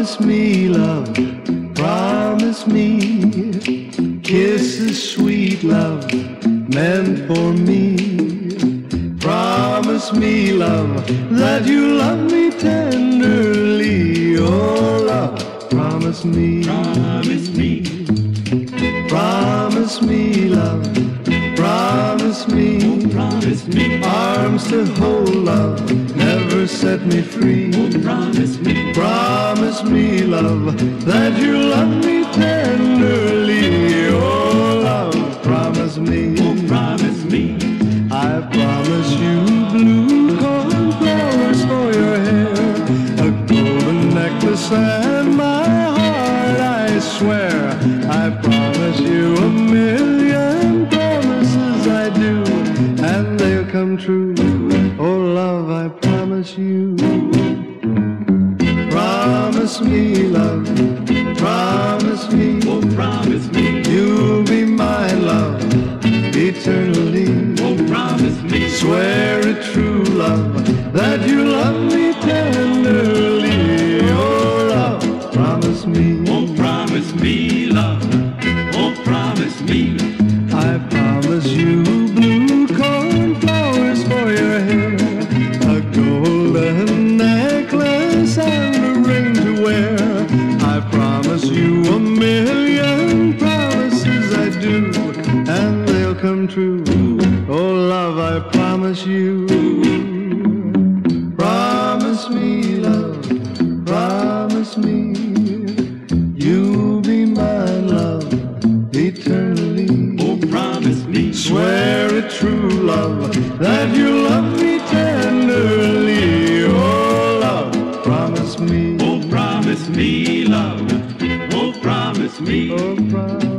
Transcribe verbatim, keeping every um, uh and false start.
Promise me love, promise me kisses, sweet love, meant for me. Promise me, love, that you love me tenderly. Oh, love, promise me. Promise me. Promise me, love, promise me. Oh, promise me. Arms to hold, love, never set me free. Oh, promise me. Promise me, love, that you love me tenderly. Oh, love, promise me. Oh, promise me. I promise you blue cornflowers for your hair, a golden necklace and my heart, I swear. I promise you a million promises I do, and they'll come true. Oh, love, I promise you. Promise me, love, promise me. Oh, promise me. You'll be my love eternally. Oh, promise me. Swear it true, love, that you love me tenderly. Oh, love, promise me. Oh, promise me, love. Oh, promise me. I promise you blue cornflowers for your hair, a golden necklace and a ring to wear. I promise you a million promises I do, and they'll come true. Oh, love, I promise you. Promise me, love, promise me. You'll be my love eternally. Oh, promise me. Swear it true, love, that you love me tenderly. Oh, love, promise me. Oh, promise me, love. Oh, promise me. Oh, promise